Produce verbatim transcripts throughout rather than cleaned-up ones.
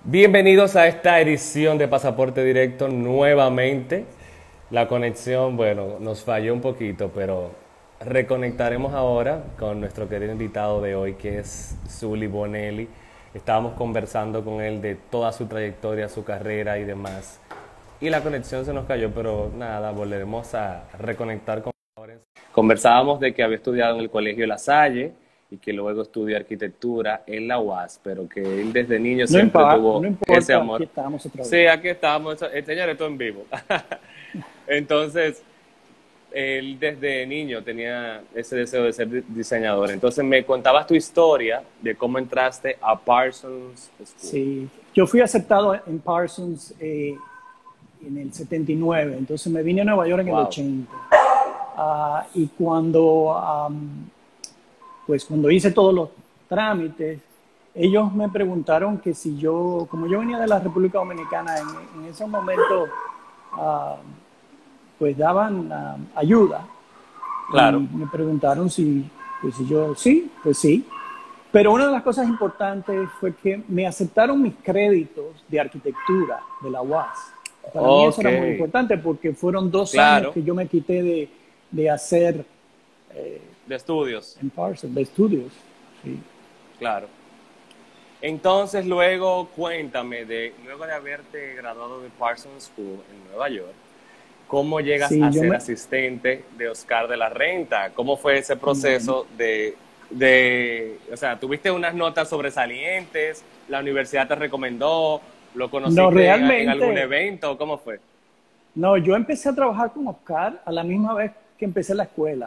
Bienvenidos a esta edición de Pasaporte Directo nuevamente. La conexión, bueno, nos falló un poquito, pero reconectaremos ahora con nuestro querido invitado de hoy, que es Zully Bonelli. Estábamos conversando con él de toda su trayectoria, su carrera y demás. Y la conexión se nos cayó, pero nada, volveremos a reconectar con él. Conversábamos de que había estudiado en el Colegio La Salle y que luego estudió arquitectura en la U A S, pero que él desde niño No siempre importa, tuvo no importa, ese amor. aquí estamos otra vez. Sí, aquí estamos, eh, señores, esto en vivo. Entonces, él desde niño tenía ese deseo de ser di- diseñador. Entonces, me contabas tu historia de cómo entraste a Parsons School. Sí, yo fui aceptado en Parsons eh, en el setenta y nueve, entonces me vine a Nueva York en el Wow. ochenta. Ah, y cuando, am, pues cuando hice todos los trámites, ellos me preguntaron que si yo, como yo venía de la República Dominicana, en, en ese momento, ah, pues daban ah, ayuda. Claro. Y me preguntaron si, pues, si yo, sí, pues sí. Pero una de las cosas importantes fue que me aceptaron mis créditos de arquitectura de la U A S. Para mí eso era muy Ok. importante porque fueron dos Claro. años que yo me quité de, de hacer De estudios, en Parsons, de estudios. Sí. claro. Entonces, luego cuéntame, de, luego de haberte graduado de Parsons School en Nueva York, ¿cómo llegas Sí, a yo ser me- asistente de Oscar de la Renta? ¿Cómo fue ese proceso de, de, o sea, tuviste unas notas sobresalientes, la universidad te recomendó, lo conociste No, en, en algún realmente, evento, ¿cómo fue? no, yo empecé a trabajar con Oscar a la misma vez que empecé la escuela.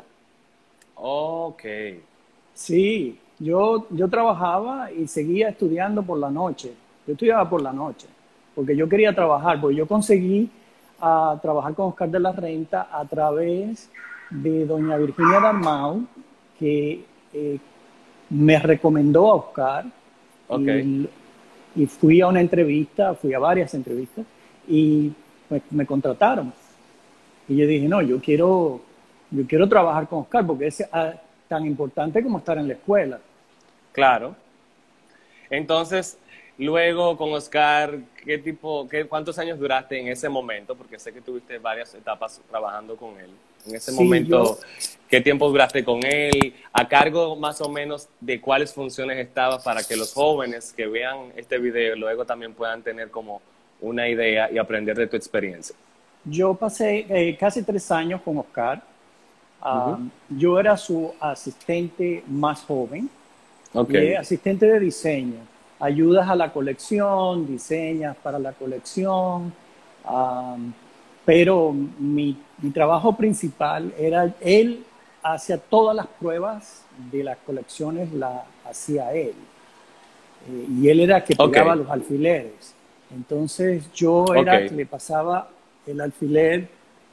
Ok, Sí, yo, yo trabajaba y seguía estudiando por la noche. Yo estudiaba por la noche, porque yo quería trabajar, porque yo conseguí ah, trabajar con Oscar de la Renta a través de doña Virginia Dalmau, que eh, me recomendó a Oscar ok, y, y fui a una entrevista, fui a varias entrevistas y me, me contrataron. Y yo dije, no, yo quiero, yo quiero trabajar con Oscar porque es ah, tan importante como estar en la escuela. claro. Entonces, luego con Oscar, ¿qué tipo, qué, cuántos años duraste en ese momento? Porque sé que tuviste varias etapas trabajando con él. En ese Sí, yo, momento, ¿qué tiempo duraste con él? ¿A cargo más o menos de cuáles funciones estabas para que los jóvenes que vean este video luego también puedan tener como una idea y aprender de tu experiencia? yo pasé eh, casi tres años con Oscar. Ujú. Um, yo era su asistente más joven Ok, y es asistente de diseño. Ayudas a la colección, diseñas para la colección, um, pero mi, mi trabajo principal era, él hacía todas las pruebas de las colecciones, las hacía él. Eh, y él era el que ok, pegaba los alfileres. Entonces yo ok. era el que le pasaba el alfiler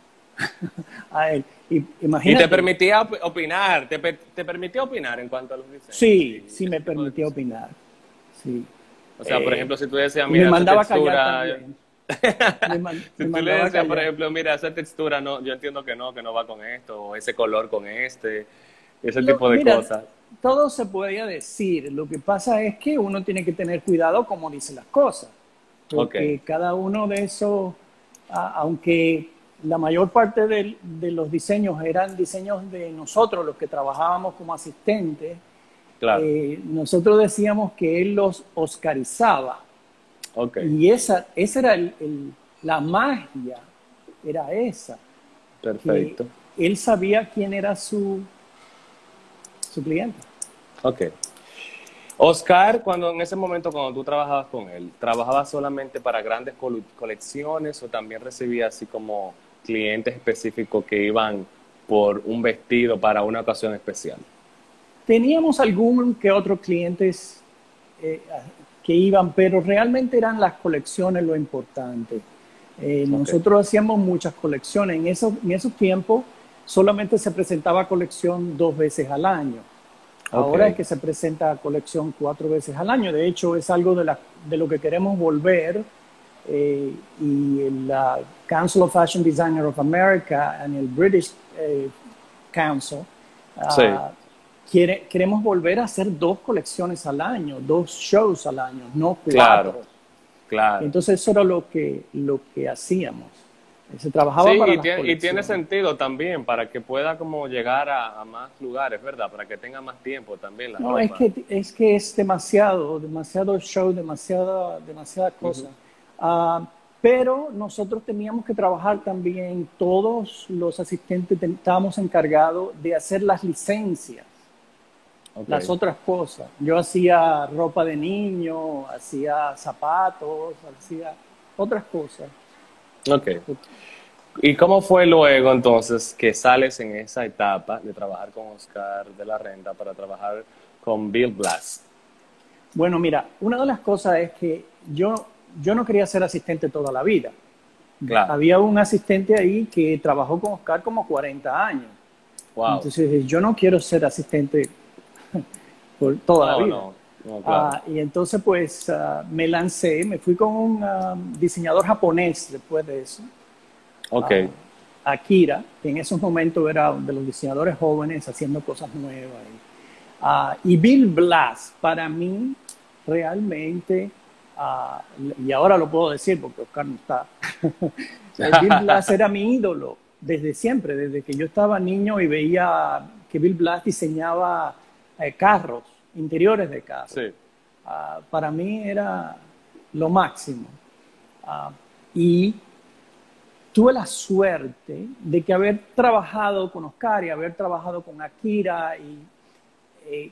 a él. Y Y te imagínate, permitía op- opinar, te, pe- te permitía opinar en cuanto a los diseños sí, y sí ese me tipo de permitía cosas. opinar. Sí. O sea, por Eh, ejemplo, si tú decías, y me mira, esa mandaba a callar textura. también. Me, man- Si me tú le mandaba a decías, por callar. ejemplo, mira, esa textura, no, yo entiendo que no, que no va con esto, o ese color con este, ese Lo- tipo de mira, cosas. todo se podía decir. Lo que pasa es que uno tiene que tener cuidado como dice las cosas. Ok, Porque cada uno de esos, a- aunque la mayor parte del- de los diseños eran diseños de nosotros, los que trabajábamos como asistentes, claro, eh, nosotros decíamos que él los oscarizaba. ok, Y esa, esa era el- el- la magia, era esa, que perfecto, él sabía quién era su, su cliente. ok. Oscar, cuando en ese momento, cuando tú trabajabas con él, ¿trabajabas solamente para grandes colu- colecciones o también recibías así como clientes específicos que iban por un vestido para una ocasión especial? Teníamos algún que otros clientes eh, que iban, pero realmente eran las colecciones lo importante. Eh, Ok, nosotros hacíamos muchas colecciones. En esos, en esos tiempos solamente se presentaba colección dos veces al año. ok, Ahora es que se presenta colección cuatro veces al año. De hecho, es algo de, la, de lo que queremos volver. Eh, y el uh, Council of Fashion Designers of America y el British eh, Council sí, uh, quiere, queremos volver a hacer dos colecciones al año, dos shows al año, no claro. cuatro. Claro. Entonces eso era lo que, lo que hacíamos. Se trabajaba Sí, para y las tiene, y tiene colecciones. sentido también para que pueda como llegar a, a más lugares, ¿verdad? Para que tenga más tiempo también la No, es ropa. que, es que es demasiado, demasiado show, demasiada, demasiada cosa. Ujú. Ah, pero nosotros teníamos que trabajar también, todos los asistentes ten- estábamos encargados de hacer las licencias, Ok, las otras cosas. Yo hacía ropa de niño, hacía zapatos, hacía otras cosas. ok. ¿Y cómo fue luego entonces que sales en esa etapa de trabajar con Oscar de la Renta para trabajar con Bill Blass? Bueno, mira, una de las cosas es que yo, yo no quería ser asistente toda la vida. Claro. Había un asistente ahí que trabajó con Oscar como cuarenta años. Wow. Entonces, yo no quiero ser asistente por toda la No, vida. no, no, claro. Ah, y entonces, pues, ah, me lancé, me fui con un ah, diseñador japonés después de eso, Ok, Akira, que en esos momentos era de los diseñadores jóvenes haciendo cosas nuevas. Y, ah, y Bill Blass, para mí, realmente, ah, y ahora lo puedo decir porque Oscar no está, Bill Blass era mi ídolo desde siempre, desde que yo estaba niño y veía que Bill Blass diseñaba eh, carros, interiores de carros. sí. Ah, para mí era lo máximo. Ah, y tuve la suerte de que haber trabajado con Oscar y haber trabajado con Akira y eh,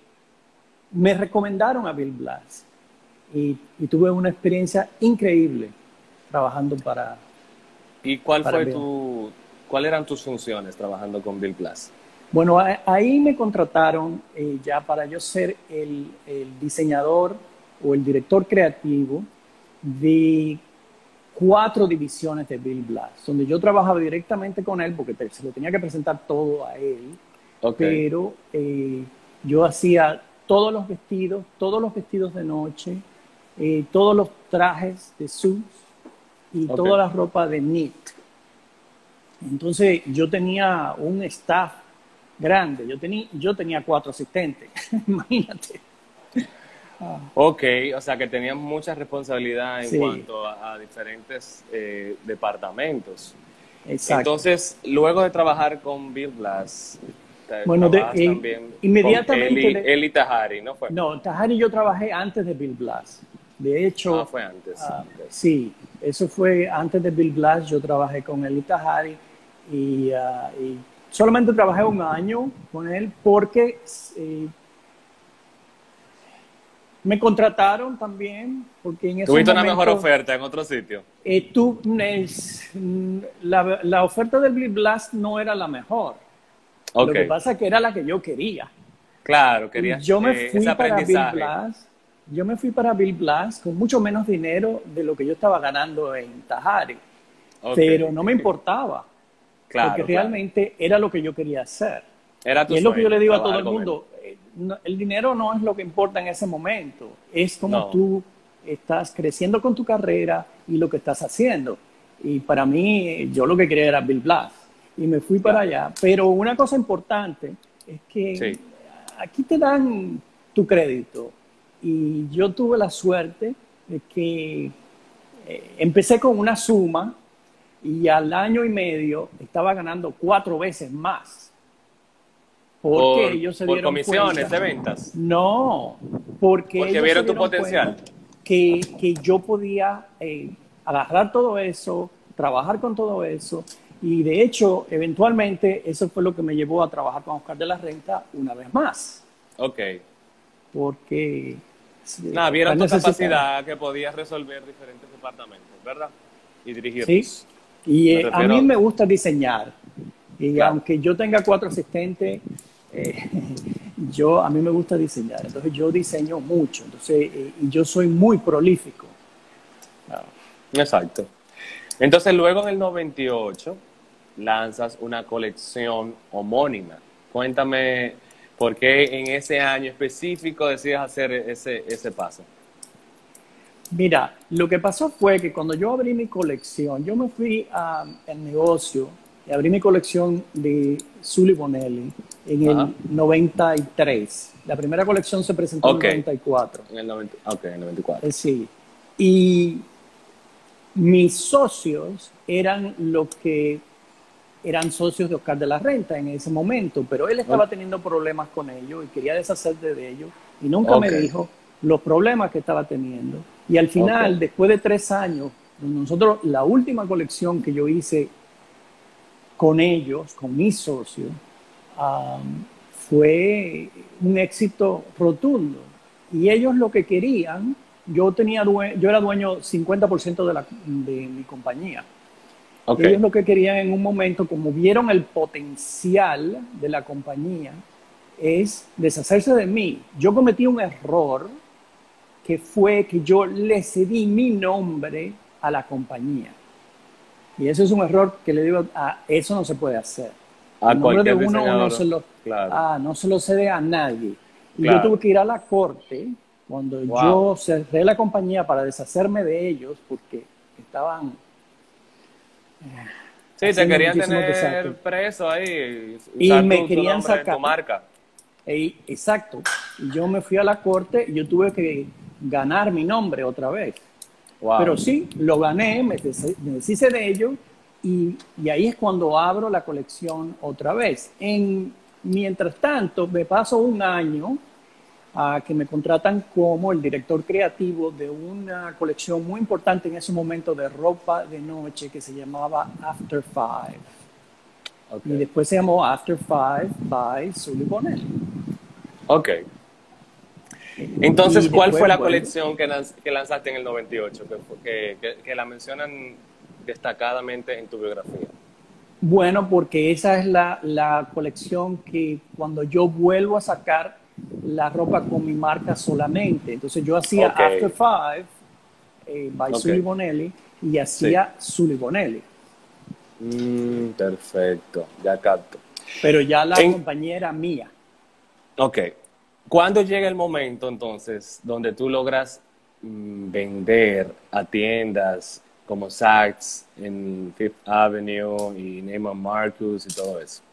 me recomendaron a Bill Blass y, y tuve una experiencia increíble trabajando para, ¿Y cuál para fue Bill. tu, cuál eran tus funciones trabajando con Bill Blass? Bueno, a- ahí me contrataron eh, ya para yo ser el, el diseñador o el director creativo de cuatro divisiones de Bill Blass, donde yo trabajaba directamente con él porque te- se lo tenía que presentar todo a él, Ok, pero eh, yo hacía todos los vestidos, todos los vestidos de noche, eh, todos los trajes de suits y ok. toda la ropa de knit. Entonces yo tenía un staff grande, yo, tenía yo tenía cuatro asistentes, imagínate. Ok, o sea que tenías mucha responsabilidad en Sí, cuanto a, a diferentes eh, departamentos. exacto. Entonces, luego de trabajar con Bill Blass, te- Bueno, de, trabajas eh, también con inmediatamente, Eli, de, Eli Tahari, ¿no fue? no, Tahari yo trabajé antes de Bill Blass. De Ah, hecho, fue antes. ah, Ok. sí, eso fue antes de Bill Blass, yo trabajé con Eli Tahari y, ah, y solamente trabajé un año con él porque eh, me contrataron también, porque en esos ¿Tuviste una mejor momentos oferta en otro sitio? eh, tú, es, la, la oferta del Bill Blast no era la mejor. Lo Ok, que pasa es que era la que yo quería. claro, Y querías yo me eh, ese fui para Bill aprendizaje. Blast, yo me fui para Bill Blast con mucho menos dinero de lo que yo estaba ganando en Tahari. Ok, Pero no me importaba, porque claro, claro. realmente era lo que yo quería hacer. Era Y tu es lo que yo le sueño, digo a todo trabajar el con él. mundo, eh, no- el dinero no es lo que importa en ese momento, es como No, tú estás creciendo con tu carrera y lo que estás haciendo. Y para mí, eh, yo lo que quería era Bill Blass y me fui para claro. allá. Pero una cosa importante es que Sí, aquí te dan tu crédito y yo tuve la suerte de que eh, empecé con una suma y al año y medio estaba ganando cuatro veces más. Porque por, ellos se por dieron comisiones cuenta. de ventas. No, porque Porque ellos se vieron tu dieron potencial. cuenta que, que yo podía eh, agarrar todo eso, trabajar con todo eso. Y de hecho, eventualmente, eso fue lo que me llevó a trabajar con Oscar de la Renta una vez más. Ok. Porque sí, Nada, vieron Oscar tu necesitaba. capacidad que podías resolver diferentes departamentos, ¿verdad? Y ¿Sí? dirigirlos. Y Me eh, a mí refiero, me gusta diseñar. Y claro. aunque yo tenga cuatro asistentes, eh, yo, a mí me gusta diseñar. Entonces yo diseño mucho. Entonces, eh, y yo soy muy prolífico. Ah, Exacto. Entonces, luego en el noventa y ocho lanzas una colección homónima. Cuéntame por qué en ese año específico decides hacer ese, ese paso. Mira, lo que pasó fue que cuando yo abrí mi colección, yo me fui a- al negocio y abrí mi colección de Sully Bonelli en Ajá. el noventa y tres. La primera colección se presentó Ok. en el noventa y cuatro. En el noventa, ok, en el noventa y cuatro. Eh, sí. Y mis socios eran los que eran socios de Oscar de la Renta en ese momento, pero él estaba teniendo problemas con ellos y quería deshacerse de ellos y nunca okay. me dijo los problemas que estaba teniendo. Y al final, okay. después de tres años, nosotros, la última colección que yo hice con ellos, con mis socios, um, fue un éxito rotundo. Y ellos lo que querían, yo, tenía, yo era dueño cincuenta por ciento de, la, de mi compañía. Okay. Ellos lo que querían en un momento, como vieron el potencial de la compañía, es deshacerse de mí. Yo cometí un error que fue que yo le cedí mi nombre a la compañía. Y eso es un error que le digo, ah, eso no se puede hacer. A el nombre de uno, uno se lo, claro. ah, no se lo cede a nadie. Y claro. yo tuve que ir a la corte cuando wow. yo cerré la compañía para deshacerme de ellos porque estaban... Sí, te querían tener preso ahí. Y me tu, querían tu sacar. Tu marca. E, exacto. Y yo me fui a la corte y yo tuve que ganar mi nombre otra vez. Wow. Pero sí, lo gané, me, des, me deshice de ello y, y ahí es cuando abro la colección otra vez. En, mientras tanto, me paso un año a que me contratan como el director creativo de una colección muy importante en ese momento de ropa de noche que se llamaba After Five. Okay. Y después se llamó After Five by Sully Bonelli. Ok. Entonces, ¿cuál fue la bueno, colección que, lanz, que lanzaste en el noventa y ocho? Que, que, que la mencionan destacadamente en tu biografía. Bueno, porque esa es la, la colección que cuando yo vuelvo a sacar la ropa con mi marca solamente. Entonces yo hacía okay. After Five eh, by okay. Sully Bonelli y hacía sí. Sully Bonelli. Mm, perfecto, ya capto. Pero ya la en... compañía era mía. Ok. ¿Cuándo llega el momento entonces donde tú logras mm, vender a tiendas como Saks en Fifth Avenue y Neiman Marcus y todo eso?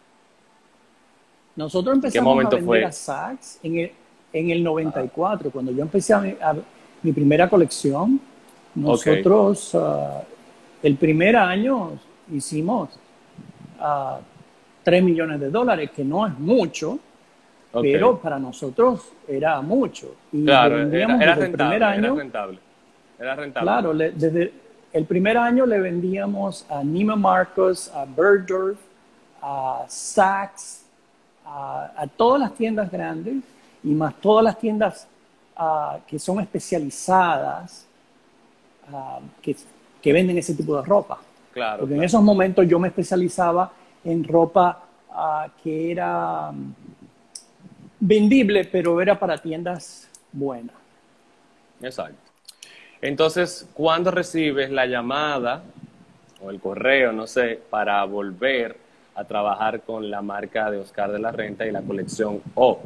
Nosotros empezamos a vender fue? a Saks en el, en el noventa y cuatro, ah. cuando yo empecé a, a mi primera colección. Nosotros, okay. uh, el primer año hicimos uh, tres millones de dólares, que no es mucho, okay. pero para nosotros era mucho. Y claro, vendíamos era, era, desde rentable, el primer año, era rentable. Era rentable. Claro, le, desde el primer año le vendíamos a Neiman Marcus, a Bergdorf, a Saks, A, a todas las tiendas grandes y más todas las tiendas uh, que son especializadas uh, que, que venden ese tipo de ropa. Claro, Porque claro. en esos momentos yo me especializaba en ropa uh, que era um, vendible, pero era para tiendas buenas. Exacto. Entonces, ¿cuándo recibes la llamada o el correo, no sé, para volver a trabajar con la marca de Oscar de la Renta y la colección O?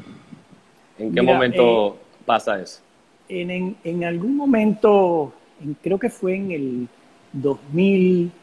¿En qué Mira, momento eh, pasa eso? En, en, en algún momento, en, creo que fue en el dos mil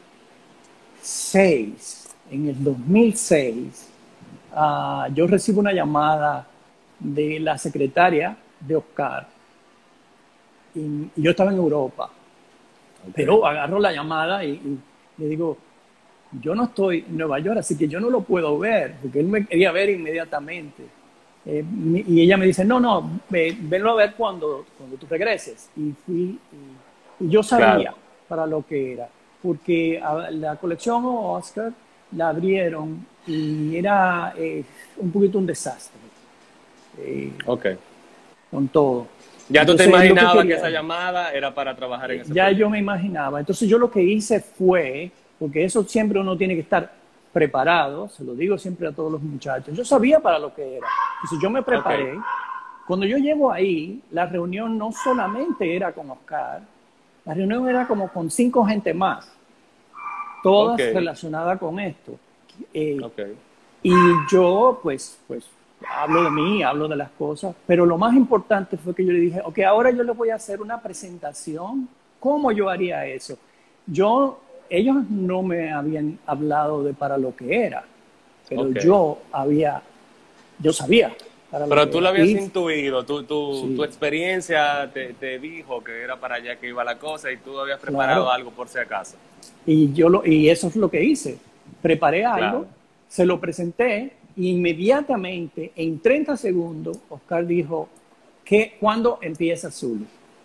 seis, en el dos mil seis, uh, yo recibo una llamada de la secretaria de Oscar y, y yo estaba en Europa, okay. pero agarro la llamada y, y le digo, yo no estoy en Nueva York, así que yo no lo puedo ver, porque él me quería ver inmediatamente. Eh, y ella me dice, no, no, ve, venlo a ver cuando, cuando tú regreses. Y fui, y, y yo sabía claro. para lo que era, porque a, la colección Oscar la abrieron y era eh, un poquito un desastre. Eh, ok. Con todo. ¿Ya tú Entonces, te imaginabas que, que esa llamada era para trabajar en ese Ya proyecto? yo me imaginaba. Entonces yo lo que hice fue, porque eso siempre uno tiene que estar preparado, se lo digo siempre a todos los muchachos, yo sabía para lo que era. Entonces yo me preparé. Okay. Cuando yo llego ahí, la reunión no solamente era con Oscar, la reunión era como con cinco gente más, todas okay. relacionadas con esto. Eh, okay. Y yo, pues, pues, hablo de mí, hablo de las cosas, pero lo más importante fue que yo le dije, ok, ahora yo les voy a hacer una presentación, ¿cómo yo haría eso? Yo, ellos no me habían hablado de para lo que era, pero okay. yo había, yo sabía para Las Pero tú lo Vegas. habías Y, intuido, tu, tu, tu sí, experiencia te, te dijo que era para allá que iba la cosa y tú habías preparado claro. algo por si acaso. Y, yo lo, y eso es lo que hice. Preparé algo, Claro. se lo presenté e inmediatamente, en treinta segundos, Oscar dijo, ¿qué, ¿cuándo empieza Zulu?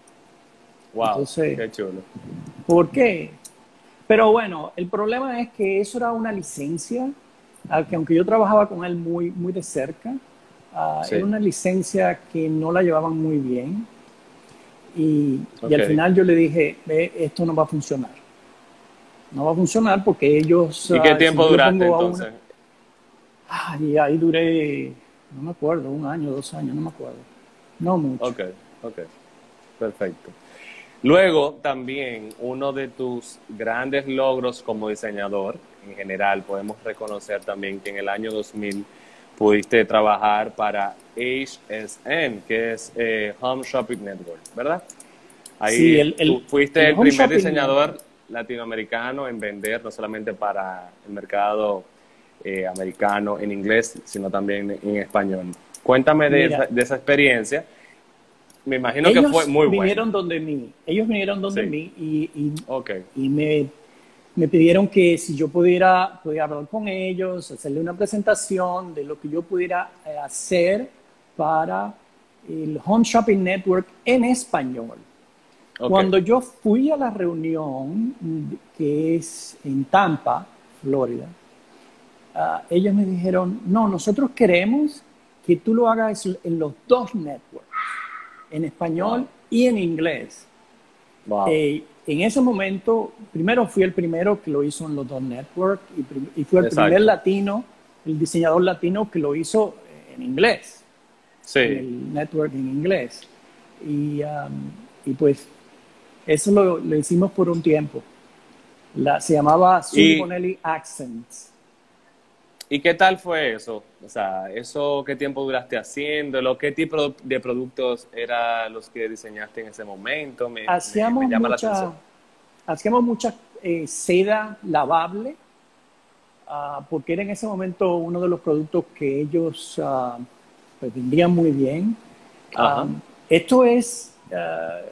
Wow, Entonces, qué chulo. ¿por qué? Pero bueno, el problema es que eso era una licencia, al que aunque yo trabajaba con él muy, muy de cerca, uh, era Sí, una licencia que no la llevaban muy bien. Y, y ok. al final yo le dije, ve, esto no va a funcionar. No va a funcionar porque ellos, ¿Y qué uh, si tiempo yo le duraste pongo a una, entonces? ah, y ahí duré, no me acuerdo, un año, dos años, no me acuerdo. No mucho. Ok, ok, perfecto. Luego, también, uno de tus grandes logros como diseñador, en general, podemos reconocer también que en el año dos mil pudiste trabajar para H S N, que es eh, Home Shopping Network, ¿verdad? Sí, Ahí el, tú el, fuiste el el Home primer Shopping Network. diseñador latinoamericano en vender, no solamente para el mercado eh, americano en inglés, sino también en español. Cuéntame de esa, Mira, de esa experiencia. Me imagino que fue ellos muy buena. vinieron donde mí, ellos vinieron donde Sí, mí y, y, ok. y me, me pidieron que si yo pudiera, pudiera hablar con ellos, hacerle una presentación de lo que yo pudiera eh, hacer para el Home Shopping Network en español. Ok, Cuando yo fui a la reunión, mm, que es en Tampa, Florida, uh, ellos me dijeron, no, nosotros queremos que tú lo hagas en los dos networks, en español wow, y en inglés. wow, Eh, en ese momento, primero fui el primero que lo hizo en los dos networks y, y fue el primer exacto. latino, el diseñador latino que lo hizo en inglés, en Sí. el network en inglés. Y, um, y pues eso lo, lo hicimos por un tiempo. La, se llamaba Sully ¿Y, Bonelli Accents. ¿Y qué tal fue eso? O sea, ¿eso qué tiempo duraste haciéndolo? ¿Qué tipo de productos eran los que diseñaste en ese momento? Me, me, me Hacíamos llama la atención. mucha, hacíamos mucha eh, seda lavable, uh, porque era en ese momento uno de los productos que ellos uh, pues vendían muy bien. Ajá, Um, esto es uh,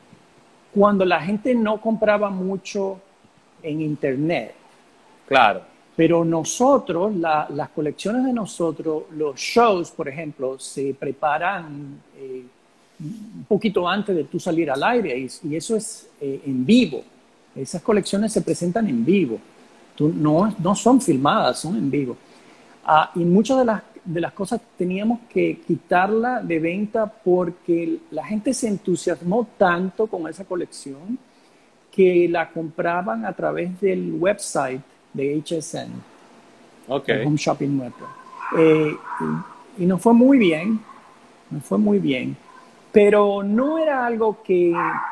cuando la gente no compraba mucho en internet. claro, Pero nosotros, la, las colecciones de nosotros, los shows, por ejemplo, se preparan eh, un poquito antes de tú salir al aire y, y eso es eh, en vivo. Esas colecciones se presentan en vivo. Tú, no, no son filmadas, son en vivo. Ah, y muchas de las, de las cosas teníamos que quitarla de venta porque la gente se entusiasmó tanto con esa colección que la compraban a través del website de H S N, ok. el Home Shopping Network. Eh, y, y nos fue muy bien, nos fue muy bien, pero no era algo que,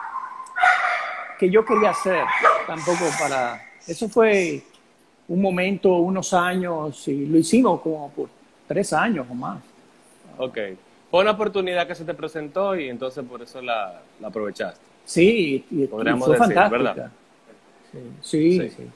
que yo quería hacer tampoco para... Eso fue un momento, unos años, y lo hicimos como por tres años o más. Ok. Fue una oportunidad que se te presentó y entonces por eso la, la aprovechaste. Sí, y, y Podríamos fue decir, ¿verdad? fantástica. Sí, sí, Sí. sí.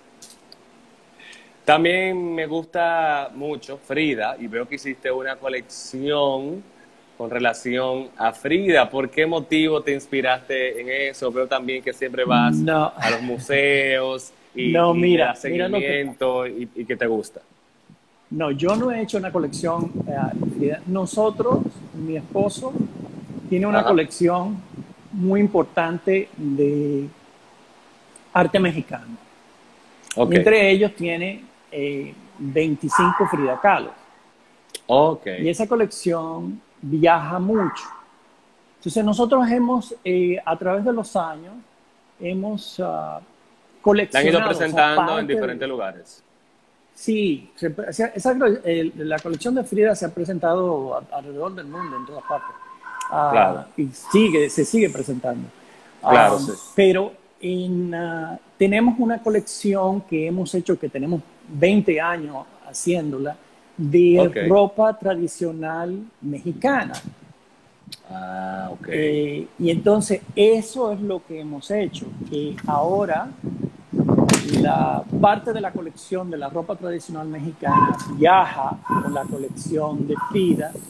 También me gusta mucho Frida y veo que hiciste una colección con relación a Frida. ¿Por qué motivo te inspiraste en eso? Veo también que siempre vas No, a los museos no, y, y le mira, das mira lo que pasa. seguimiento y, y que te gusta. No, yo no he hecho una colección. Eh, nosotros, mi esposo, tiene una Ajá. colección muy importante de arte mexicano. Ok. Y entre ellos tiene eh, veinticinco Frida Kahlo. Ok. Y esa colección viaja mucho. Entonces nosotros hemos, eh, a través de los años, hemos uh, La han ido coleccionado, somos presentando en parte diferentes de, lugares. sí, se- esa, esa- el- la colección de Frida se ha presentado a- alrededor del mundo, en todas partes. Claro, Ah, y sigue, se sigue presentando. claro, Ah, sí. pero en, ah, tenemos una colección que hemos hecho, que tenemos veinte años haciéndola, de Ok. ropa tradicional mexicana. Ah, ok. Eh, y entonces eso es lo que hemos hecho, que ahora la parte de la colección de la ropa tradicional mexicana viaja con la colección de Frida,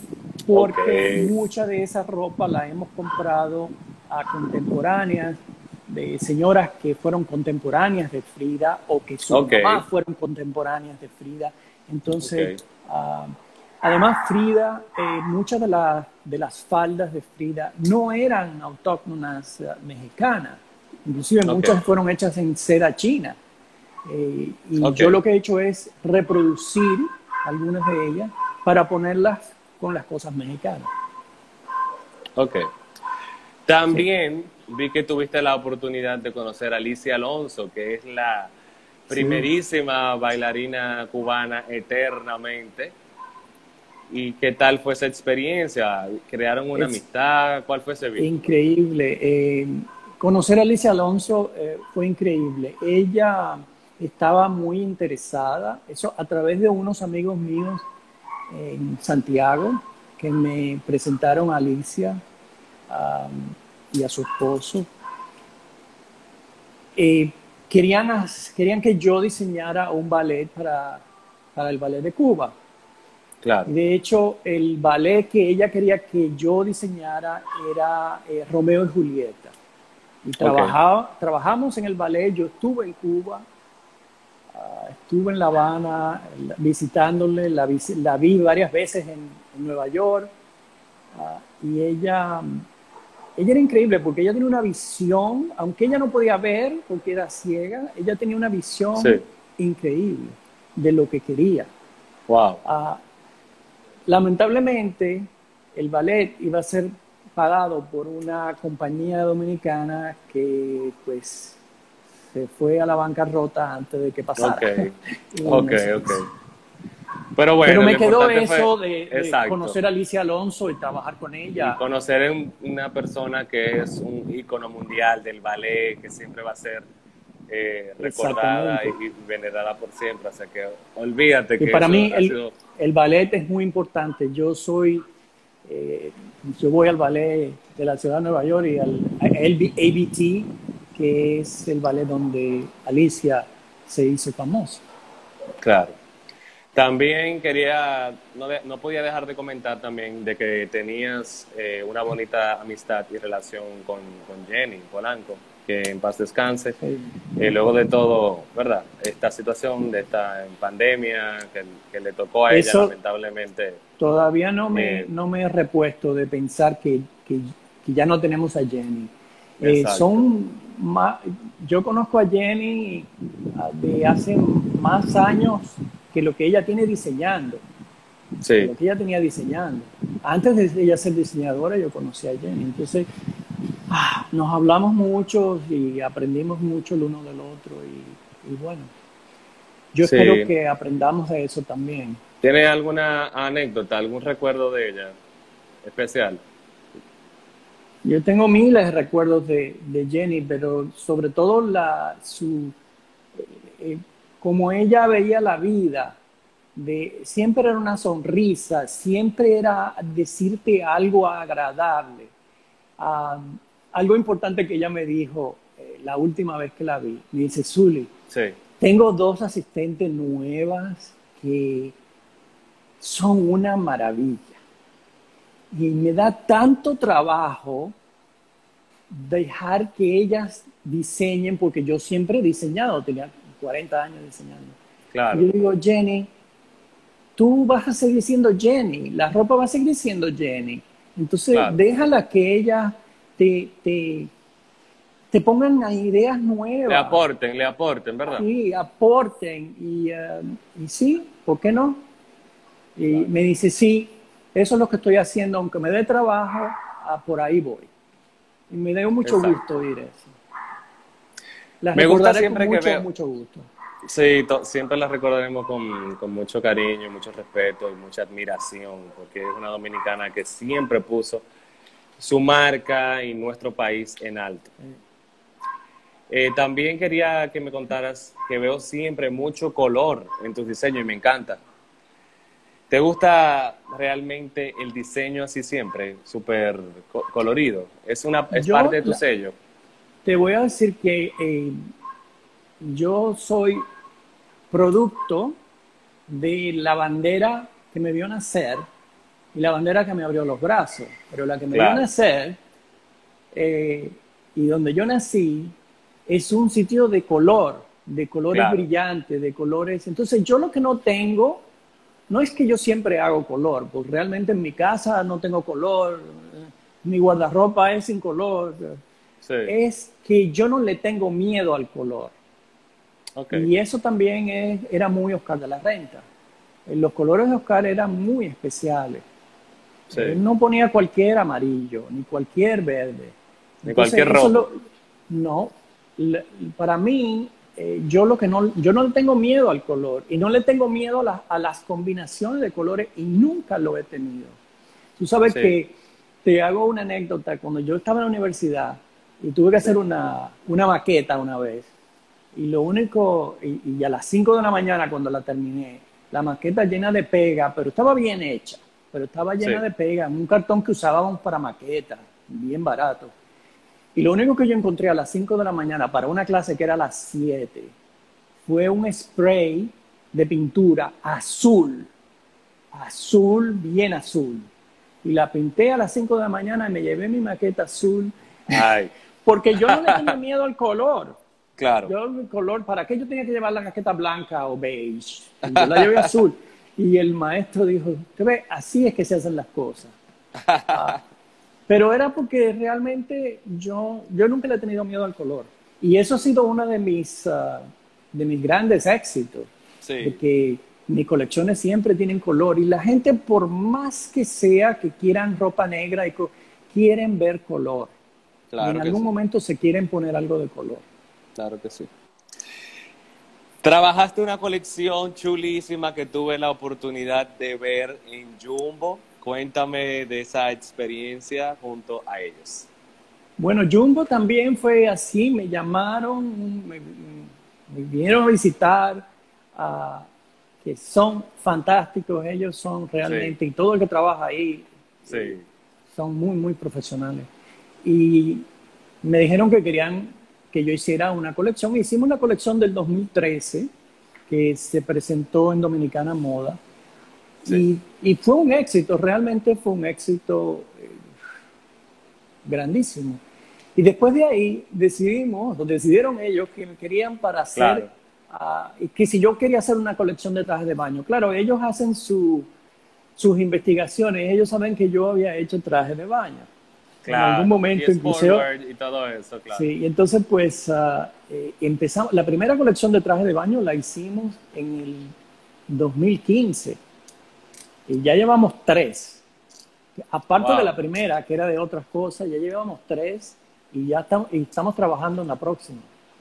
porque Ok, mucha de esa ropa la hemos comprado a contemporáneas, de señoras que fueron contemporáneas de Frida o que sus ok, mamás fueron contemporáneas de Frida. ok, Entonces, uh, además Frida, eh, muchas de, la, de las faldas de Frida no eran autóctonas uh, mexicanas, inclusive ok, muchas fueron hechas en seda china. Eh, y ok, yo lo que he hecho es reproducir algunas de ellas para ponerlas con las cosas mexicanas. ok. Sí, También vi que tuviste la oportunidad de conocer a Alicia Alonso, que es la sí. primerísima bailarina cubana eternamente. ¿Y qué tal fue esa experiencia? ¿Crearon una Es amistad? ¿Cuál fue ese vínculo? increíble. Eh, conocer a Alicia Alonso eh, fue increíble. Ella estaba muy interesada, eso a través de unos amigos míos en Santiago, que me presentaron a Alicia um, y a su esposo. Eh, querían, querían que yo diseñara un ballet para, para el ballet de Cuba. Y Claro, de hecho, el ballet que ella quería que yo diseñara era eh, Romeo y Julieta. Y ok, trabajaba, trabajamos en el ballet, yo estuve en Cuba, uh, estuve en La Habana visitándole, la, la vi varias veces en, en Nueva York, uh, y ella, ella era increíble porque ella tenía una visión, aunque ella no podía ver porque era ciega, ella tenía una visión sí, increíble de lo que quería. wow, Uh, Lamentablemente, el ballet iba a ser pagado por una compañía dominicana que pues se fue a la bancarrota antes de que ok, pasara. ok, Imagínense. ok. Pero Pero bueno, lo me quedó importante fue, eso de, de exacto, conocer a Alicia Alonso y trabajar con y ella. conocer a un- una persona que es un ícono mundial del ballet, que siempre va a ser eh, recordada y, Exactamente. y venerada por siempre. O sea que olvídate Y que para eso mí ha el, sido, el ballet es muy importante. Yo soy, eh, yo voy al ballet de la ciudad de Nueva York y al A B T, que es el ballet donde Alicia se hizo famosa. claro. También quería, no, de- no podía dejar de comentar también de que tenías eh, una bonita amistad y relación con, con Jenny Polanco, que en paz descanse. Sí. Eh, luego de todo, ¿verdad? Esta situación de esta pandemia que, que le tocó a ella, Eso lamentablemente. todavía no me, eh, no me he repuesto de pensar que, que, que ya no tenemos a Jenny. Eh, exacto. son más, yo conozco a Jenny ah, de hace más años que lo que ella tiene diseñando, que Sí, lo que ella tenía diseñando. Antes de ella ser diseñadora, yo conocí a Jenny. Entonces, ah, nos hablamos mucho y aprendimos mucho el uno del otro. Y, y bueno, yo espero sí. que aprendamos de eso también. ¿Tiene alguna anécdota, algún recuerdo de ella especial? Yo tengo miles de recuerdos de, de Jenny, pero sobre todo la, su, eh, como ella veía la vida, de, siempre era una sonrisa, siempre era decirte algo agradable. Um, algo importante que ella me dijo eh, la última vez que la vi, me dice, Zuli, Sí, tengo dos asistentes nuevas que son una maravilla. Y me da tanto trabajo dejar que ellas diseñen, porque yo siempre he diseñado, tenía cuarenta años diseñando. Y claro, yo digo, Jenny, tú vas a seguir siendo Jenny, la ropa va a seguir siendo Jenny. Entonces, claro. déjala que ellas te, te, te pongan a ideas Le nuevas aporten, le aporten, ¿verdad? y aporten. Y, uh, y sí, ¿por qué no? Y Claro, me dice, sí, eso es lo que estoy haciendo, aunque me dé trabajo, ah, por ahí voy. Y me dio mucho gusto exacto. oír eso. La Me gusta recordaré con siempre que mucho, veo, mucho gusto. sí, to- siempre la recordaremos con, con mucho cariño, mucho respeto y mucha admiración, porque es una dominicana que siempre puso su marca y nuestro país en alto. Eh, también quería que me contaras que veo siempre mucho color en tus diseños y me encanta. ¿Te gusta realmente el diseño así siempre, súper co- colorido? ¿Es una, es parte Yo de tu la- sello? te voy a decir que eh, yo soy producto de la bandera que me vio nacer, y la bandera que me abrió los brazos. Pero la que me Claro. vio nacer, eh, y donde yo nací, es un sitio de color, de colores Claro. brillantes, de colores. Entonces yo lo que no tengo, no es que yo siempre hago color, porque realmente en mi casa no tengo color, mi guardarropa es sin color, Sí. es que yo no le tengo miedo al color. Ok. Y eso también es, era muy Oscar de la Renta. Los colores de Oscar eran muy especiales. Sí. Él no ponía cualquier amarillo, ni cualquier verde. Ni Entonces, cualquier eso rojo. lo, no, le- para mí, eh, yo lo que no, yo no le tengo miedo al color y no le tengo miedo a, la- a las combinaciones de colores y nunca lo he tenido. Tú sabes Sí. que te hago una anécdota. Cuando yo estaba en la universidad y tuve que hacer Sí. una, una maqueta una vez, y lo único, y, y a las cinco de la mañana cuando la terminé, la maqueta llena de pega, pero estaba bien hecha, pero estaba llena Sí. de pega, en un cartón que usábamos para maquetas, bien barato. Y lo único que yo encontré a las cinco de la mañana para una clase que era a las siete fue un spray de pintura azul, azul, bien azul. Y la pinté a las cinco de la mañana y me llevé mi maqueta azul, Ay. porque yo no le tenía miedo al color. Claro. Yo el color, ¿para qué yo tenía que llevar la maqueta blanca o beige? Y yo la llevé azul. Y el maestro dijo, ¿te ves? Así es que se hacen las cosas. Ah, pero era porque realmente yo, yo nunca le he tenido miedo al color. Y eso ha sido uno de mis, uh, de mis grandes éxitos. Sí. De que mis colecciones siempre tienen color. Y la gente, por más que sea que quieran ropa negra, y quieren ver color. Claro y en que algún sí. momento se quieren poner algo de color. Claro que sí. Trabajaste una colección chulísima que tuve la oportunidad de ver en Jumbo. Cuéntame de esa experiencia junto a ellos. Bueno, Jumbo también fue así, me llamaron, me, me vinieron a visitar, uh, que son fantásticos, ellos son realmente, Sí. y todo el que trabaja ahí, Sí. son muy, muy profesionales. Y me dijeron que querían que yo hiciera una colección. Hicimos una colección del dos mil trece que se presentó en Dominicana Moda. Sí. Y, y fue un éxito, realmente fue un éxito eh, grandísimo. Y después de ahí decidimos, o decidieron ellos que me querían para hacer, Claro. uh, que si yo quería hacer una colección de trajes de baño. Claro, ellos hacen su, sus investigaciones, ellos saben que yo había hecho trajes de baño. En algún Claro. Y momento es incluso. forward y todo eso, claro. Sí, y entonces pues uh, eh, empezamos, la primera colección de trajes de baño la hicimos en el dos mil quince y ya llevamos tres. Aparte Wow. de la primera, que era de otras cosas, ya llevamos tres y ya estamos, y estamos trabajando en la próxima.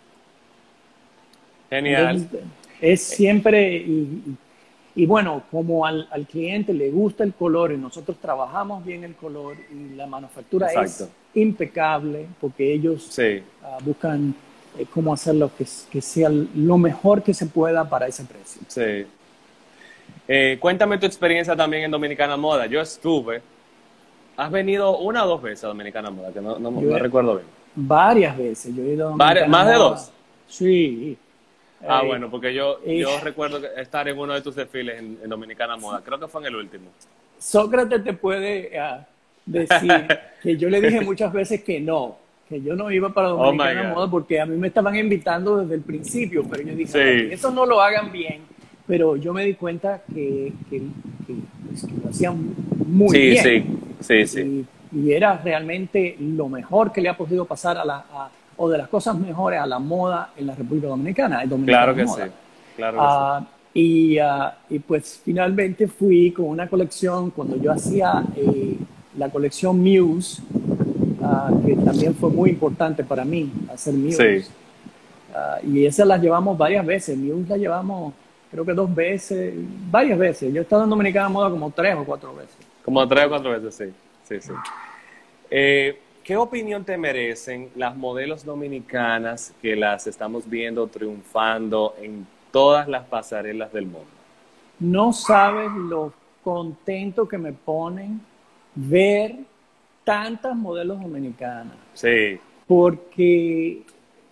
Genial. Entonces, es siempre, y, y, y bueno, como al, al cliente le gusta el color y nosotros trabajamos bien el color y la manufactura Exacto. es impecable porque ellos Sí. uh, buscan eh, cómo hacerlo que, que sea lo mejor que se pueda para ese precio. Sí. Eh, cuéntame tu experiencia también en Dominicana Moda. Yo estuve. ¿Has venido una o dos veces a Dominicana Moda? Que no, no, no he, recuerdo bien. Varias veces. Yo he ido a ¿Más Moda. de dos? Sí. Ah, eh, bueno, porque yo, eh, yo recuerdo estar en uno de tus desfiles en, en Dominicana Moda. Creo que fue en el último. Sócrates te puede uh, decir que yo le dije muchas veces que no, que yo no iba para Dominicana Oh Moda porque a mí me estaban invitando desde el principio, pero yo dije, sí. no, eso no lo hagan bien. Pero yo me di cuenta que, que, que, pues, que lo hacían muy sí, bien. Sí, sí, sí. Y, y era realmente lo mejor que le ha podido pasar a la, a, o de las cosas mejores a la moda en la República Dominicana. Dominicana Claro que moda. sí. Claro que uh, sí. Y, uh, y pues finalmente fui con una colección, cuando yo hacía eh, la colección Muse, uh, que también fue muy importante para mí, hacer Muse. Sí. Uh, y esa la llevamos varias veces, Muse la llevamos creo que dos veces, varias veces. Yo he estado en Dominicana Moda como tres o cuatro veces. Como tres o cuatro veces, sí. sí, sí. Eh, ¿Qué opinión te merecen las modelos dominicanas que las estamos viendo triunfando en todas las pasarelas del mundo? No sabes lo contento que me ponen ver tantas modelos dominicanas. Sí. Porque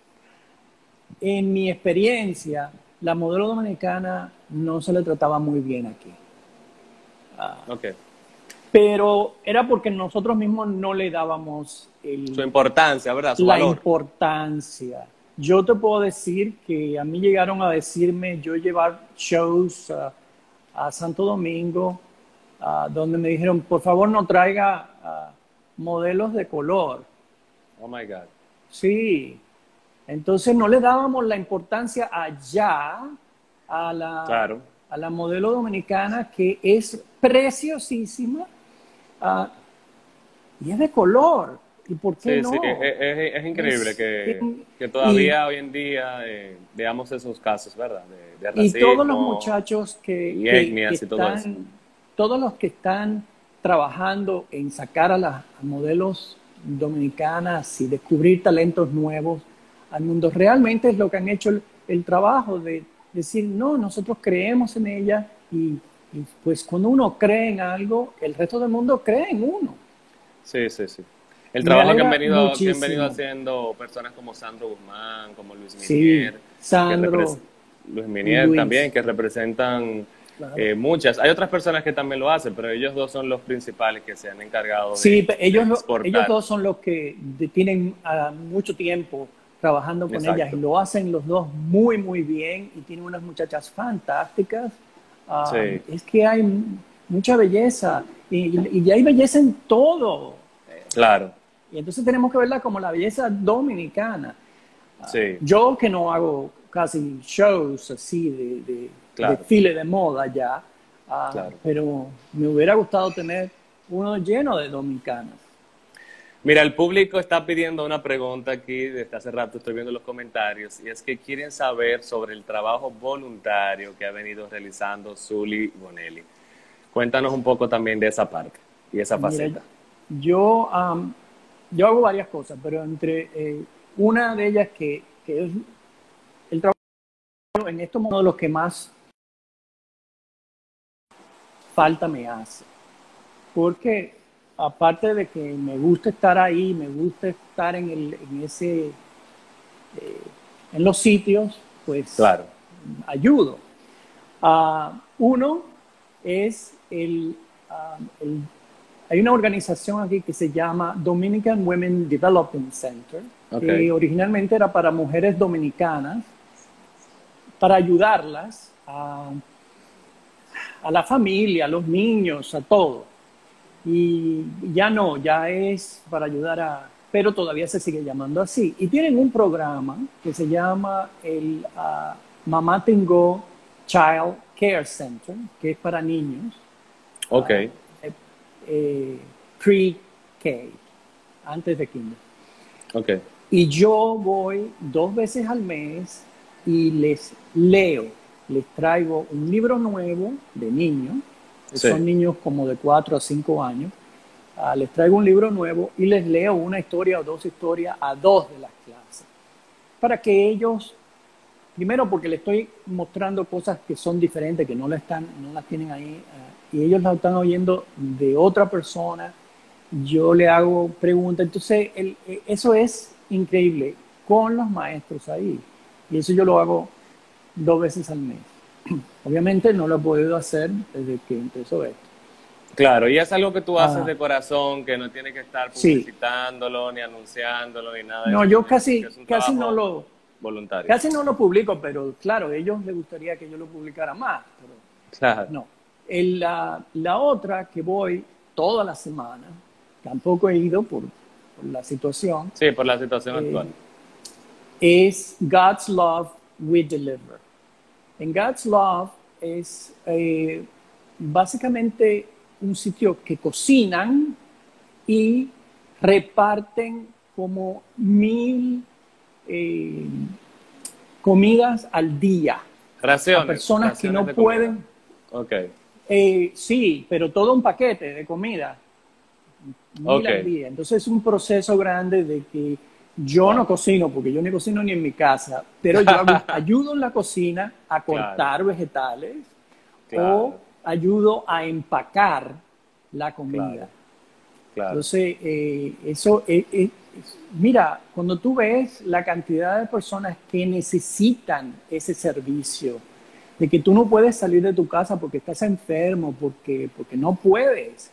en mi experiencia, la modelo dominicana no se le trataba muy bien aquí. Uh, ok. pero era porque nosotros mismos no le dábamos el, Su importancia, ¿verdad? Su la valor. importancia. Yo te puedo decir que a mí llegaron a decirme, yo llevar shows uh, a Santo Domingo, uh, donde me dijeron, por favor no traiga uh, modelos de color. Oh my God. Sí. Entonces no le dábamos la importancia allá a la, Claro. a la modelo dominicana, que es preciosísima uh, y es de color. ¿Y por qué Sí, no? sí, es, es- es increíble Es- que, y- que todavía hoy en día eh, veamos esos casos, ¿verdad? De, de Y todos los racismo muchachos que, y que- que etnias y todo eso. están, todos los que están trabajando en sacar a las a modelos dominicanas y descubrir talentos nuevos al mundo, realmente es lo que han hecho el, el trabajo de decir, no, nosotros creemos en ella y, y pues cuando uno cree en algo, el resto del mundo cree en uno. Sí, sí, sí. El Me trabajo que han alegra venido, que han muchísimo. venido haciendo personas como Sandro Guzmán, como Luis Sí, Minier, que Sandro, repres- Luis Minier Luis. también, que representan Claro. eh, muchas. Hay otras personas que también lo hacen, pero ellos dos son los principales que se han encargado Sí, de, pe- ellos, de lo- exportar. ellos dos son los que de- tienen ah, mucho tiempo trabajando con Exacto. ellas y lo hacen los dos muy, muy bien y tienen unas muchachas fantásticas. Ah, Sí. Es que hay m- mucha belleza y, y- y hay belleza en todo. Claro, Y entonces tenemos que verla como la belleza dominicana. sí, Yo que no hago casi shows así de, de Claro. desfile de moda ya, ah, Claro. pero me hubiera gustado tener uno lleno de dominicanas. Mira, el público está pidiendo una pregunta aquí, desde hace rato estoy viendo los comentarios, y es que quieren saber sobre el trabajo voluntario que ha venido realizando Zully Bonelli. Cuéntanos un poco también de esa parte y esa Mira, faceta. yo, am, yo hago varias cosas, pero entre eh, una de ellas que, que es el trabajo en estos momentos, lo que más falta me hace. Porque aparte de que me gusta estar ahí, me gusta estar en, el, en ese, eh, en los sitios, pues Claro, ayudo. Ah, uno es el, ah, el- hay una organización aquí que se llama Dominican Women Development Center, Ok. que originalmente era para mujeres dominicanas, para ayudarlas a, a la familia, a los niños, a todo. Y ya no, ya es para ayudar a, pero todavía se sigue llamando así. Y tienen un programa que se llama el ah, Mamá Tengo Child Care Center, que es para niños, ok, eh, eh, pre-K, antes de kinder. ok, Y yo voy dos veces al mes y les leo, les traigo un libro nuevo de niños, que Sí. son niños como de cuatro a cinco años. Ah, les traigo un libro nuevo y les leo una historia o dos historias a dos de las clases, para que ellos, primero porque les estoy mostrando cosas que son diferentes, que no las, están, no las tienen ahí, ah, y ellos las están oyendo de otra persona, yo le hago preguntas, entonces el- eh, eso es increíble con los maestros ahí, y eso yo lo hago dos veces al mes. Obviamente no lo he podido hacer desde que empezó esto. claro. Y es algo que tú haces Ah. de corazón, que no tienes que estar Sí. publicitándolo, ni anunciándolo, ni nada de No, eso, yo sino casi, que es un casi no trabajo lo, voluntario. casi no lo publico, pero claro, a ellos les gustaría que yo lo publicara más, pero Claro. no. El, la, la otra que voy toda la semana, tampoco he ido por, por la situación, Sí, por la situación Eh, actual. es God's Love We Deliver. En God's Love es eh, básicamente un sitio que cocinan y reparten como mil eh, comidas al día Raciones. a personas que raciones no de comida. pueden. Ok, Eh, sí, pero todo un paquete de comida. Mil Ok. al día. Entonces es un proceso grande de que yo no cocino, porque yo ni cocino ni en mi casa, pero yo hago- ayudo en la cocina a cortar Claro. vegetales Claro. o ayudo a empacar la comida. Claro. claro. Entonces, eh, eso, eh, eh, es- mira, cuando tú ves la cantidad de personas que necesitan ese servicio, de que tú no puedes salir de tu casa porque estás enfermo, porque, porque no puedes,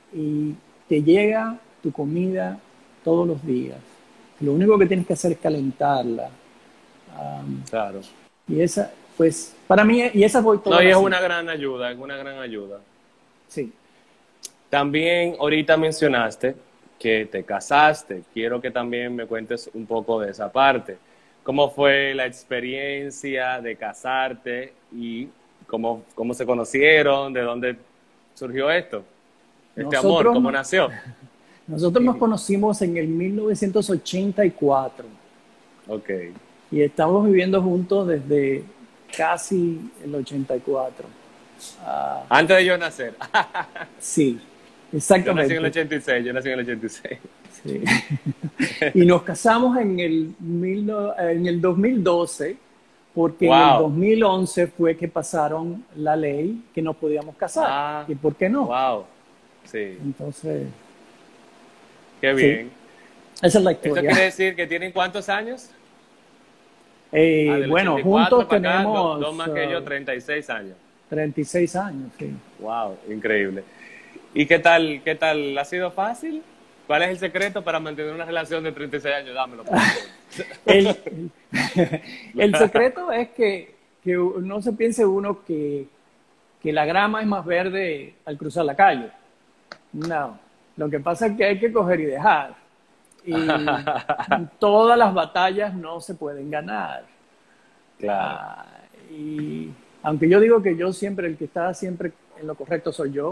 y te llega tu comida todos los días. Lo único que tienes que hacer es calentarla. Um, Claro. y esa, pues, para mí, y esa voy No, todas y es las una semanas. gran ayuda, es una gran ayuda. Sí. También ahorita mencionaste que te casaste. Quiero que también me cuentes un poco de esa parte. ¿Cómo fue la experiencia de casarte y cómo, cómo se conocieron? ¿De dónde surgió esto? Este amor, Nosotros, ¿cómo no- nació? nosotros nos conocimos en el mil novecientos ochenta y cuatro Ok. y estamos viviendo juntos desde casi el ochenta y cuatro. Ah, Antes de yo nacer. sí, Yo nací en el exactamente. ochenta y seis, yo nací en el ochenta y seis. Sí. Y nos casamos en el, mil no- en el dos mil doce, porque en el Wow. dos mil once fue que pasaron la ley que nos podíamos casar. Ah, ¿Y por qué no? wow. Sí, Entonces, qué sí, bien. esa es la ¿Esto quiere historia. decir que tienen cuántos años? Ah, Eh, del bueno, ochenta y cuatro juntos para acá, do- dos tenemos más que yo, uh, treinta y seis años. treinta y seis años, sí. Wow, increíble. ¿Y qué tal, qué tal? ¿Ha sido fácil? ¿Cuál es el secreto para mantener una relación de treinta y seis años? Dámelo, por favor. El, el, el secreto es que, que no se piense uno que, que la grama es más verde al cruzar la calle. No, lo que pasa es que hay que coger y dejar. Y todas las batallas no se pueden ganar. Claro. Ah, y aunque yo digo que yo siempre, el que está siempre en lo correcto soy yo.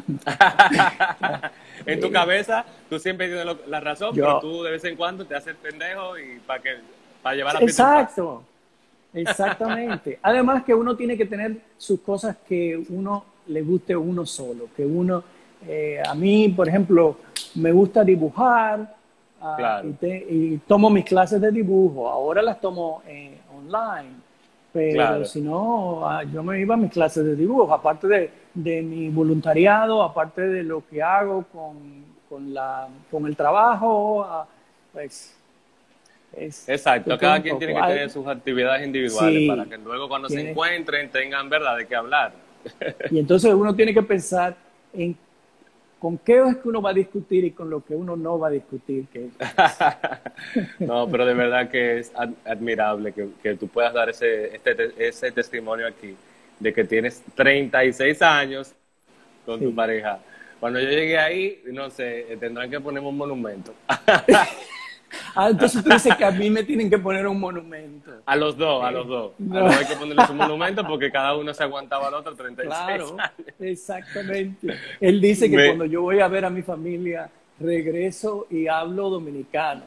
En tu cabeza, tú siempre tienes lo- la razón, pero Yo, tú de vez en cuando te haces pendejo y para que para llevar la fiesta en paz. exacto, exactamente. Además que uno tiene que tener sus cosas que uno le guste uno solo, que uno, eh, a mí, por ejemplo, me gusta dibujar, ah, y, Claro, te- y tomo mis clases de dibujo, ahora las tomo eh, online, pero claro. si no, ah, yo me iba a mis clases de dibujo, aparte de, de mi voluntariado, aparte de lo que hago con, con, la, con el trabajo, ah, pues es de Exacto, todo cada un quien tiene poco. que Al- tener sus actividades individuales para Sí, que luego cuando se tiene, encuentren tengan verdad de qué hablar. y entonces uno tiene que pensar en con qué es que uno va a discutir y con lo que uno no va a discutir. Que, pues, No, pero de verdad que es ad- admirable que, que tú puedas dar ese, este, te- ese testimonio aquí de que tienes treinta y seis años con tu sí. pareja. Cuando yo llegué ahí, no sé, eh, tendrán que ponerme un monumento. Ah, entonces tú dices que a mí me tienen que poner un monumento. A los dos, a los Eh, dos. A no, los dos hay que ponerles un monumento porque cada uno se aguantaba al otro treinta y seis claro, años. exactamente. Él dice que Me- cuando yo voy a ver a mi familia, regreso y hablo dominicano.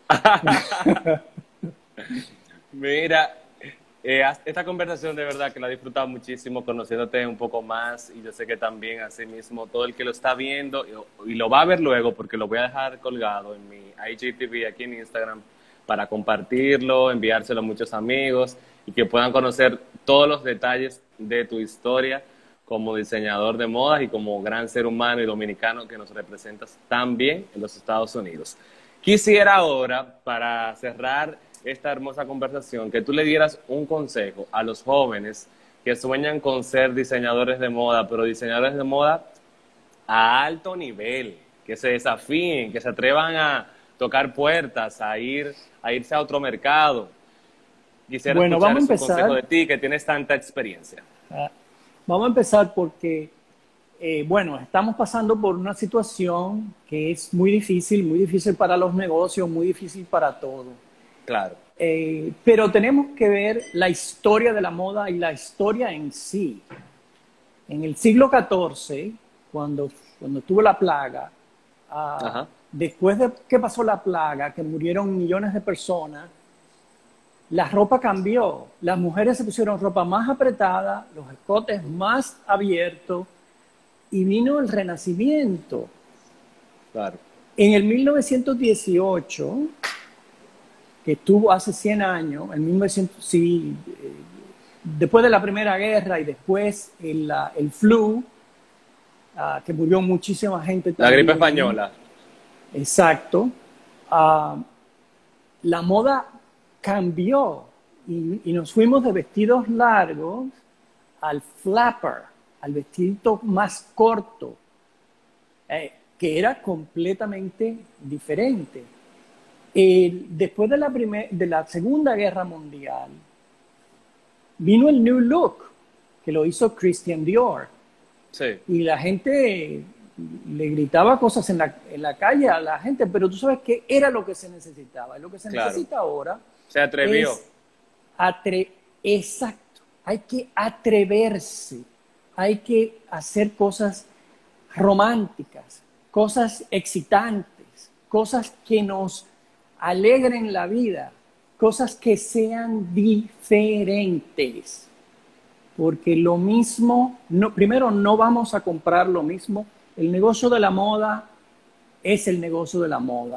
Mira, eh, has- esta conversación de verdad que la he disfrutado muchísimo, conociéndote un poco más y yo sé que también así mismo todo el que lo está viendo y, y lo va a ver luego porque lo voy a dejar colgado en mi I G T V aquí en Instagram para compartirlo, enviárselo a muchos amigos y que puedan conocer todos los detalles de tu historia como diseñador de modas y como gran ser humano y dominicano que nos representas tan bien en los Estados Unidos. Quisiera ahora, para cerrar esta hermosa conversación, que tú le dieras un consejo a los jóvenes que sueñan con ser diseñadores de moda, pero diseñadores de moda a alto nivel, que se desafíen, que se atrevan a tocar puertas, a ir, a irse a otro mercado. Quisiera Bueno, escuchar vamos a ese consejo empezar. de ti, que tienes tanta experiencia. ah, Vamos a empezar porque, eh, bueno, estamos pasando por una situación que es muy difícil, muy difícil para los negocios, muy difícil para todo. Claro. Eh, pero tenemos que ver la historia de la moda y la historia en sí. En el siglo catorce, cuando, cuando tuvo la plaga, ah, Ajá. después de que pasó la plaga, que murieron millones de personas, la ropa cambió. Las mujeres se pusieron ropa más apretada, los escotes más abiertos, y vino el Renacimiento. Claro. En el mil novecientos dieciocho, que estuvo hace cien años, en mil novecientos, sí, eh, después de la Primera Guerra y después el, la- el flu, ah, que murió muchísima gente La gripe también. española. Exacto. Ah, la moda cambió y, y nos fuimos de vestidos largos al flapper, al vestidito más corto. eh, que era completamente diferente. Eh, después de la, primer, de la Segunda Guerra Mundial, vino el New Look, que lo hizo Christian Dior. Sí. Y la gente le gritaba cosas en la, en la calle a la gente, pero tú sabes que era lo que se necesitaba. Lo que se Claro. necesita ahora Se atrevió. es atre exacto, hay que atreverse, hay que hacer cosas románticas, cosas excitantes, cosas que nos alegren la vida, cosas que sean diferentes. Porque lo mismo, no, primero no vamos a comprar lo mismo. El negocio de la moda es el negocio de la moda.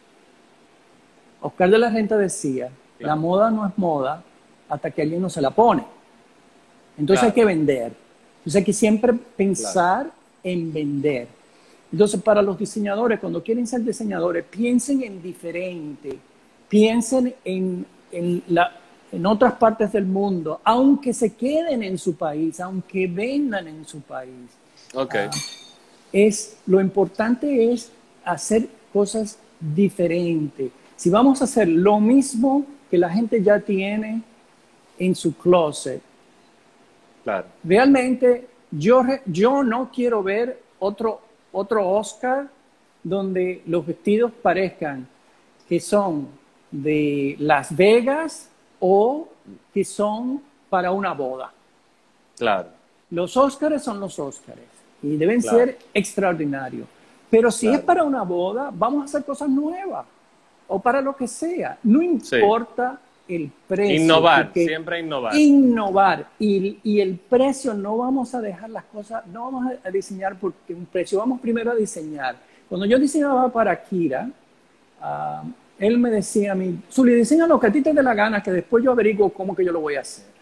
Oscar de la Renta decía, claro, la moda no es moda hasta que alguien no se la pone. Entonces claro, hay que vender. Entonces hay que siempre pensar claro, en vender. Entonces para los diseñadores, cuando quieren ser diseñadores, piensen en diferente, piensen en, en, la, en otras partes del mundo, aunque se queden en su país, aunque vendan en su país. Okay. Uh, es, lo importante es hacer cosas diferentes. Si vamos a hacer lo mismo que la gente ya tiene en su closet, claro, realmente yo, yo no quiero ver otro, otro Oscar donde los vestidos parezcan que son de Las Vegas o que son para una boda. Claro. Los Oscars son los Oscars y deben claro, ser extraordinarios. Pero si claro, es para una boda, vamos a hacer cosas nuevas o para lo que sea. No importa sí, el precio. Innovar, siempre innovar. Innovar. Y, y el precio, no vamos a dejar las cosas, no vamos a diseñar porque un precio, vamos primero a diseñar. Cuando yo diseñaba para Kira, uh, él me decía a mí, Zuli, diseña lo que a ti te dé la gana, que después yo averiguo cómo que yo lo voy a hacer.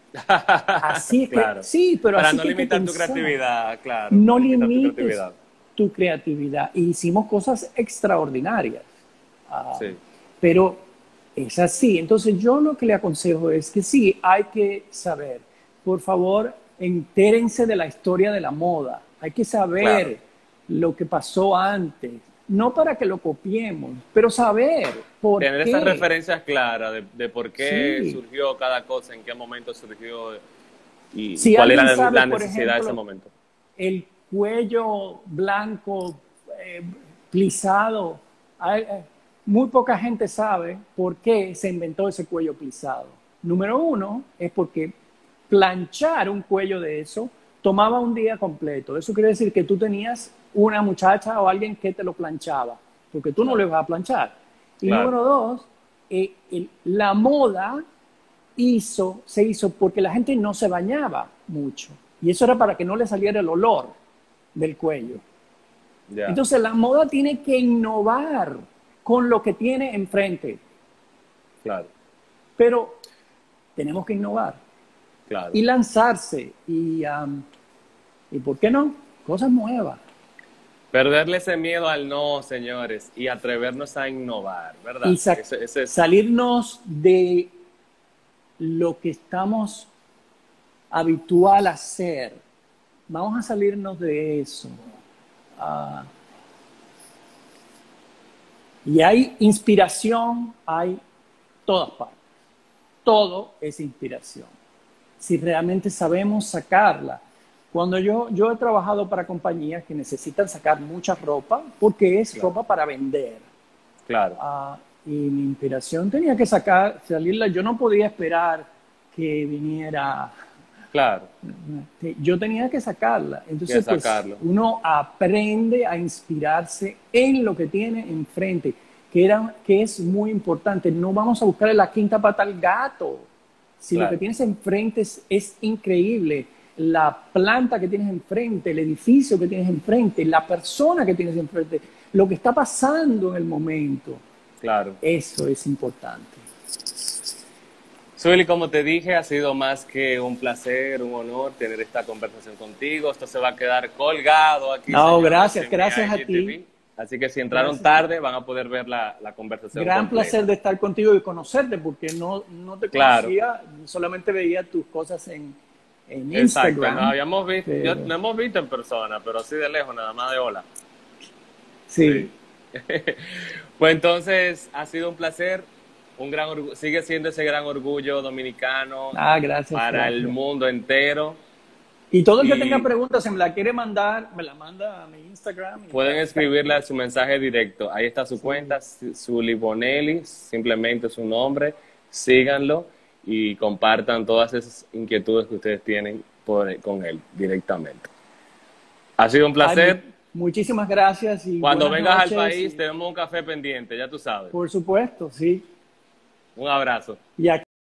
Así es claro, que, sí, pero para así no que limitar que tu creatividad, claro. No no limites tu creatividad. tu creatividad. Y hicimos cosas extraordinarias. Uh, sí. Pero es así. Entonces yo lo que le aconsejo es que sí, hay que saber. Por favor, entérense de la historia de la moda. Hay que saber claro, lo que pasó antes. No para que lo copiemos, pero saber por Tener qué. esas referencias claras de, de por qué sí, surgió cada cosa, en qué momento surgió y si cuál era sabe, la necesidad ejemplo, de ese momento. El cuello blanco, eh, plisado. Hay, eh, muy poca gente sabe por qué se inventó ese cuello plisado. Número uno es porque planchar un cuello de eso tomaba un día completo. Eso quiere decir que tú tenías una muchacha o alguien que te lo planchaba, porque tú claro, no le vas a planchar. Y claro, número dos, eh, el, la moda hizo, se hizo porque la gente no se bañaba mucho. Y eso era para que no le saliera el olor del cuello. Yeah. Entonces la moda tiene que innovar con lo que tiene enfrente. Claro. Pero tenemos que innovar. Claro. Y lanzarse. Y, um, y ¿por qué no? Cosas nuevas. Perderle ese miedo al no, señores, y atrevernos a innovar, ¿verdad? Y sa ese, ese es... salirnos de lo que estamos habitual a hacer. Vamos a salirnos de eso. Uh, y hay inspiración, hay todas partes. Todo es inspiración. Si realmente sabemos sacarla. Cuando yo, yo he trabajado para compañías que necesitan sacar mucha ropa, porque es claro, ropa para vender. Claro. Uh, y mi inspiración tenía que sacar, salirla. Yo no podía esperar que viniera. Claro. Yo tenía que sacarla. Entonces, pues, uno aprende a inspirarse en lo que tiene enfrente, que, era, que es muy importante. No vamos a buscarle la quinta pata al gato. Si claro, lo que tienes enfrente es, es increíble, la planta que tienes enfrente, el edificio que tienes enfrente, la persona que tienes enfrente, lo que está pasando en el momento. Claro. Eso es importante. Zuli, como te dije, ha sido más que un placer, un honor tener esta conversación contigo. Esto se va a quedar colgado aquí. No, señor, gracias, gracias a ti. Así que si entraron gracias. tarde, van a poder ver la, la conversación Gran completa. placer de estar contigo y conocerte, porque no, no te conocía, claro, solamente veía tus cosas en, en Instagram. Exacto, nos habíamos visto, pero... yo, no hemos visto en persona, pero así de lejos, nada más de hola. Sí. Pues entonces, ha sido un placer, un gran orgu- sigue siendo ese gran orgullo dominicano Ah, gracias, para el gracias. mundo entero. Y todo el que tenga Y preguntas, se me la quiere mandar, me la manda a mi Instagram. Y pueden ya está. escribirle a su mensaje directo. Ahí está su Sí. cuenta, Sully Bonelli, simplemente su nombre. Síganlo y compartan todas esas inquietudes que ustedes tienen por- con él directamente. Ha sido un Ay, mu- placer. muchísimas gracias y Cuando buenas vengas al noches. país, Y, tenemos un café pendiente, ya tú sabes. por supuesto, sí. Un abrazo. Y aquí